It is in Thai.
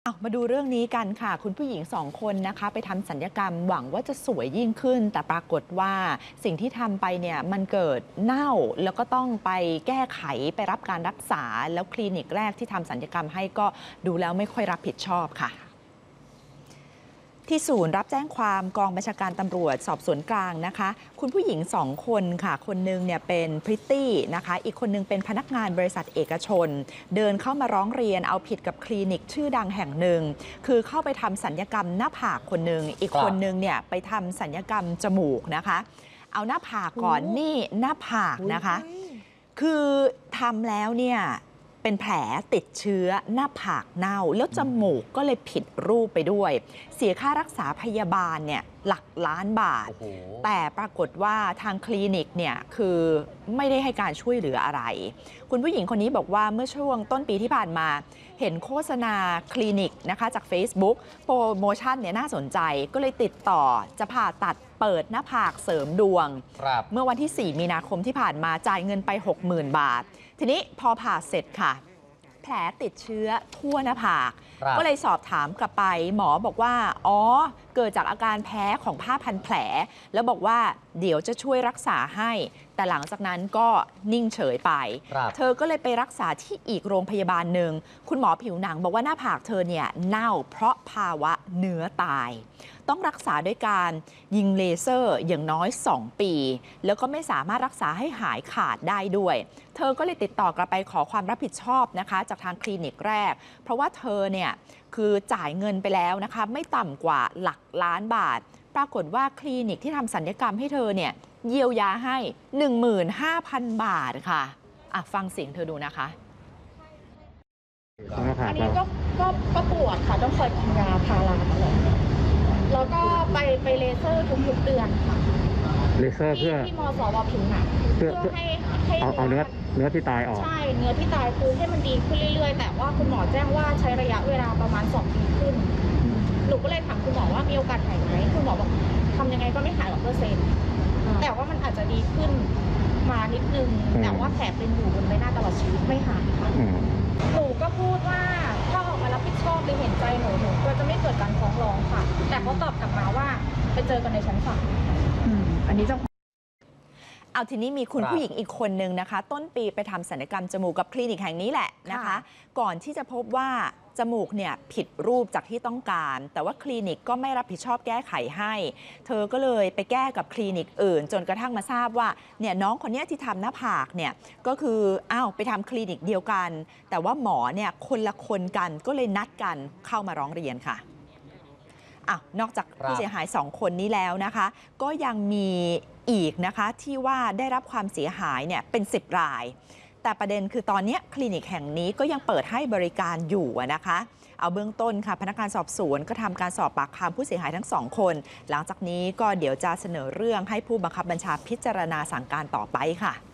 มาดูเรื่องนี้กันค่ะคุณผู้หญิง2 คนนะคะไปทำศัลยกรรมหวังว่าจะสวยยิ่งขึ้นแต่ปรากฏว่าสิ่งที่ทำไปเนี่ยมันเกิดเน่าแล้วก็ต้องไปแก้ไขไปรับการรักษาแล้วคลินิกแรกที่ทำศัลยกรรมให้ก็ดูแล้วไม่ค่อยรับผิดชอบค่ะที่ศูนย์รับแจ้งความกองบัญชาการตำรวจสอบสวนกลางนะคะคุณผู้หญิง2 คนค่ะคนนึงเนี่ยเป็นพริตตี้นะคะอีกคนนึงเป็นพนักงานบริษัทเอกชนเดินเข้ามาร้องเรียนเอาผิดกับคลินิกชื่อดังแห่งหนึ่งคือเข้าไปทำศัลยกรรมหน้าผากคนนึงอีกคนนึงเนี่ยไปทำศัลยกรรมจมูกนะคะเอาหน้าผากก่อนนี่หน้าผากนะคะคือทำแล้วเนี่ยเป็นแผลติดเชื้อหน้าผากเน่าแล้วจมูกก็เลยผิดรูปไปด้วยเสียค่ารักษาพยาบาลเนี่ยหลักล้านบาทแต่ปรากฏว่าทางคลินิกเนี่ยคือไม่ได้ให้การช่วยเหลืออะไรคุณผู้หญิงคนนี้บอกว่าเมื่อช่วงต้นปีที่ผ่านมาเห็นโฆษณาคลินิกนะคะจาก Facebook โปรโมชั่นเนี่ยน่าสนใจก็เลยติดต่อจะผ่าตัดเปิดหน้าผากเสริมดวงเมื่อวันที่ 4 มีนาคมที่ผ่านมาจ่ายเงินไป 60,000 บาททีนี้พอผ่าเสร็จค่ะแผลติดเชื้อทั่วหน้าผากก็เลยสอบถามกลับไปหมอบอกว่าอ๋อเกิดจากอาการแพ้ของผ้าพันแผลแล้วบอกว่าเดี๋ยวจะช่วยรักษาให้แต่หลังจากนั้นก็นิ่งเฉยไปเธอก็เลยไปรักษาที่อีกโรงพยาบาลหนึ่งคุณหมอผิวหนังบอกว่าหน้าผากเธอเนี่ยเน่าเพราะภาวะเนื้อตายต้องรักษาด้วยการยิงเลเซอร์อย่างน้อย2 ปีแล้วก็ไม่สามารถรักษาให้หายขาดได้ด้วยเธอก็เลยติดต่อกลับไปขอความรับผิดชอบนะคะจากทางคลินิกแรกเพราะว่าเธอเนี่ยคือจ่ายเงินไปแล้วนะคะไม่ต่ำกว่าหลักล้านบาทปรากฏว่าคลินิกที่ทำศัลยกรรมให้เธอเนี่ยเยียวยาให้ 15,000 บาทค่ะฟังเสียงเธอดูนะคะอันนี้ก็ปวดค่ะต้องคอยกินยาพาราตลอดแล้วก็ไปเลเซอร์ทุกเดือนค่ะเลเซอร์เพื่อที่มสวผิวหนังเพื่อให้เอาเนื้อที่ตายออกใช่เนื้อที่ตายคือให้มันดีขึ้นเรื่อยๆแต่ว่าคุณหมอแจ้งว่าใช้ระยะเวลาประมาณ2 ปีขึ้นหนูก็เลยถามคุณหมอว่ามีโอกาสหายไหมคุณหมอบอกทำยังไงก็ไม่หาย100%แต่ว่ามันอาจจะดีขึ้นมานิดนึงแต่ว่าแผลเป็นอยู่บนใบหน้าตลอดชีวิตไม่หายค่ะหนูก็พูดว่าถ้าออกมารับผิดชอบหรือเห็นใจหนูก็จะไม่เกิดการฟ้องร้องค่ะแต่เขาตอบกลับมาว่าไปเจอกันในชั้นศาลอันนี้เอาทีนี้มีคุณผู้หญิงอีกคนนึงนะคะต้นปีไปทำศัลยกรรมจมูกกับคลินิกแห่งนี้แหละนะคะก่อนที่จะพบว่าจมูกเนี่ยผิดรูปจากที่ต้องการแต่ว่าคลินิกก็ไม่รับผิดชอบแก้ไขให้เธอก็เลยไปแก้กับคลินิกอื่นจนกระทั่งมาทราบว่าเนี่ยน้องคนนี้ที่ทำหน้าผากเนี่ยก็คือไปทำคลินิกเดียวกันแต่ว่าหมอเนี่ยคนละคนกันก็เลยนัดกันเข้ามาร้องเรียนค่ะนอกจากผู้เสียหาย2 คนนี้แล้วนะคะก็ยังมีอีกนะคะที่ว่าได้รับความเสียหายเนี่ยเป็น10 รายแต่ประเด็นคือตอนนี้คลินิกแห่งนี้ก็ยังเปิดให้บริการอยู่นะคะเอาเบื้องต้นค่ะพนักงานสอบสวนก็ทำการสอบปากคำผู้เสียหายทั้ง2 คนหลังจากนี้ก็เดี๋ยวจะเสนอเรื่องให้ผู้บังคับบัญชาพิจารณาสั่งการต่อไปค่ะ